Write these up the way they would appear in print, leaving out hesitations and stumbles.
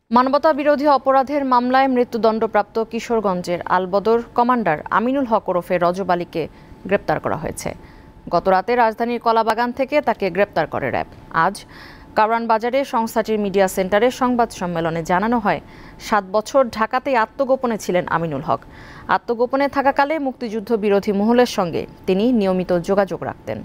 মানবতা বিরোধী অপরাধের মামলায় মৃত্যুদণ্ডপ্রাপ্ত কিশোরগঞ্জের আলবদর কমান্ডার আমিনুল হক ওরফে রজব আলীকে গ্রেপ্তার করা হয়েছে। গতরাতে রাজধানীর কলাবাগান থেকে তাকে গ্রেপ্তার করে র্যাব। আজ কারওয়ান বাজারে সংস্থাটির মিডিয়া সেন্টারে সংবাদ সম্মেলনে জানানো হয়, ৭ বছর ঢাকাতেই আত্মগোপনে ছিলেন আমিনুল হক। আত্মগোপনে থাকাকালে মুক্তিযুদ্ধ বিরোধী মহলের সঙ্গে তিনি নিয়মিত যোগাযোগ রাখতেন।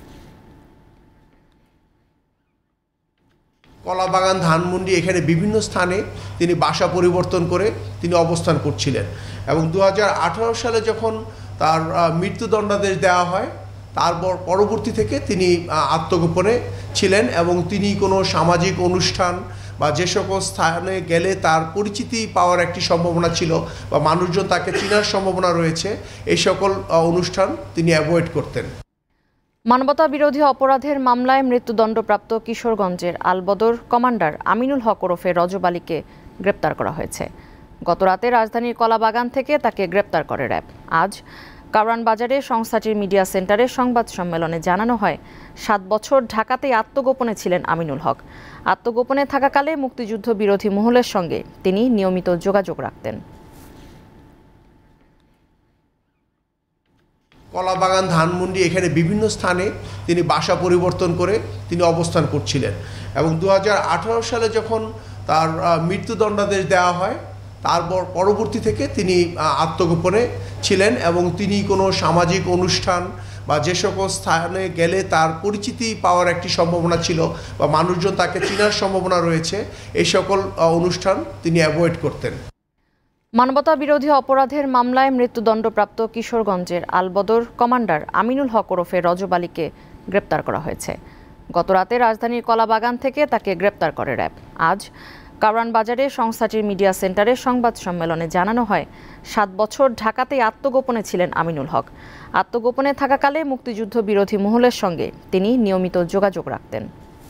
কলাবাগান, ধানমন্ডি এখানে বিভিন্ন স্থানে তিনি বাসা পরিবর্তন করে তিনি অবস্থান করছিলেন এবং ২০১৮ সালে যখন তার মৃত্যুদণ্ডাদেশ দেওয়া হয় তারপর পরবর্তী থেকে তিনি আত্মগোপনে ছিলেন এবং তিনি কোনো সামাজিক অনুষ্ঠান বা যে সকল স্থানে গেলে তার পরিচিতি পাওয়ার একটি সম্ভাবনা ছিল বা মানুষজন তাকে চেনার সম্ভাবনা রয়েছে, এই সকল অনুষ্ঠান তিনি অ্যাভয়েড করতেন। মানবতা বিরোধী অপরাধের মামলায় মৃত্যুদণ্ডপ্রাপ্ত কিশোরগঞ্জের আলবদর কমান্ডার আমিনুল হক ওরফে রজব আলীকে গ্রেপ্তার করা হয়েছে। গতরাতে রাজধানীর কলাবাগান থেকে তাকে গ্রেপ্তার করে র্যাব। আজ কারওয়ান বাজারে সংস্থাটির মিডিয়া সেন্টারে সংবাদ সম্মেলনে জানানো হয়, ৭ বছর ঢাকাতেই আত্মগোপনে ছিলেন আমিনুল হক। আত্মগোপনে থাকাকালে মুক্তিযুদ্ধ বিরোধী মহলের সঙ্গে তিনি নিয়মিত যোগাযোগ রাখতেন। কলাবাগান, ধানমন্ডি এখানে বিভিন্ন স্থানে তিনি বাসা পরিবর্তন করে তিনি অবস্থান করছিলেন এবং ২০১৮ সালে যখন তার মৃত্যুদণ্ডাদেশ দেওয়া হয় তারপর পরবর্তী থেকে তিনি আত্মগোপনে ছিলেন এবং তিনি কোনো সামাজিক অনুষ্ঠান বা যে সকল স্থানে গেলে তার পরিচিতি পাওয়ার একটি সম্ভাবনা ছিল বা মানুষজন তাকে চেনার সম্ভাবনা রয়েছে, এই সকল অনুষ্ঠান তিনি অ্যাভয়েড করতেন। মানবতা বিরোধী অপরাধের মামলায় মৃত্যুদণ্ডপ্রাপ্ত কিশোরগঞ্জের আলবদর কমান্ডার আমিনুল হক ওরফে রজব আলীকে গ্রেপ্তার করা হয়েছে। গতরাতে রাজধানীর কলাবাগান থেকে তাকে গ্রেপ্তার করে র্যাব। আজ কারওয়ান বাজারে সংস্থাটির মিডিয়া সেন্টারে সংবাদ সম্মেলনে জানানো হয়, ৭ বছর ঢাকাতেই আত্মগোপনে ছিলেন আমিনুল হক। আত্মগোপনে থাকাকালে মুক্তিযুদ্ধ বিরোধী মহলের সঙ্গে তিনি নিয়মিত যোগাযোগ রাখতেন।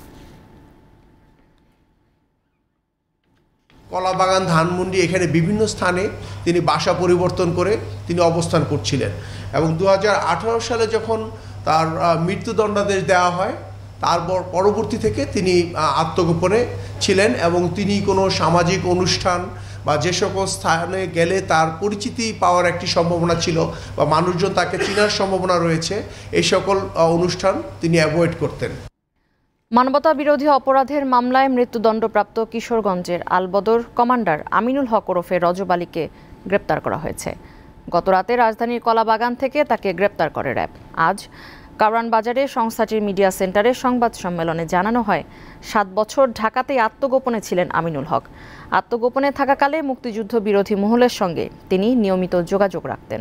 কলাবাগান, ধানমন্ডি এখানে বিভিন্ন স্থানে তিনি বাসা পরিবর্তন করে তিনি অবস্থান করছিলেন এবং ২০১৮ সালে যখন তার মৃত্যুদণ্ডাদেশ দেওয়া হয় তারপর পরবর্তী থেকে তিনি আত্মগোপনে ছিলেন এবং তিনি কোনো সামাজিক অনুষ্ঠান বা যে সকল স্থানে গেলে তার পরিচিতি পাওয়ার একটি সম্ভাবনা ছিল বা মানুষজন তাকে চেনার সম্ভাবনা রয়েছে, এই সকল অনুষ্ঠান তিনি অ্যাভয়েড করতেন। মানবতা বিরোধী অপরাধের মামলায় মৃত্যুদণ্ডপ্রাপ্ত কিশোরগঞ্জের আলবদর কমান্ডার আমিনুল হক ওরফে রজব আলীকে গ্রেপ্তার করা হয়েছে। গতরাতে রাজধানীর কলাবাগান থেকে তাকে গ্রেপ্তার করে র্যাব। আজ কারওয়ান বাজারে সংস্থাটির মিডিয়া সেন্টারে সংবাদ সম্মেলনে জানানো হয়, ৭ বছর ঢাকাতেই আত্মগোপনে ছিলেন আমিনুল হক। আত্মগোপনে থাকাকালে মুক্তিযুদ্ধ বিরোধী মহলের সঙ্গে তিনি নিয়মিত যোগাযোগ রাখতেন।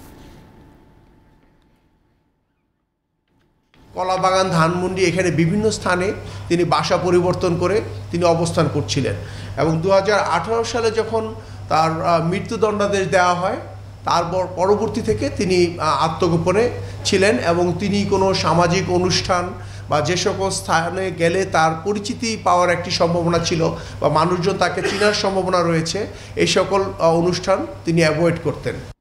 কলাবাগান, ধানমন্ডি এখানে বিভিন্ন স্থানে তিনি বাসা পরিবর্তন করে তিনি অবস্থান করছিলেন এবং ২০১৮ সালে যখন তার মৃত্যুদণ্ডাদেশ দেওয়া হয় তারপর পরবর্তী থেকে তিনি আত্মগোপনে ছিলেন এবং তিনি কোনো সামাজিক অনুষ্ঠান বা যে সকল স্থানে গেলে তার পরিচিতি পাওয়ার একটি সম্ভাবনা ছিল বা মানুষজন তাকে চেনার সম্ভাবনা রয়েছে, এই সকল অনুষ্ঠান তিনি অ্যাভয়েড করতেন।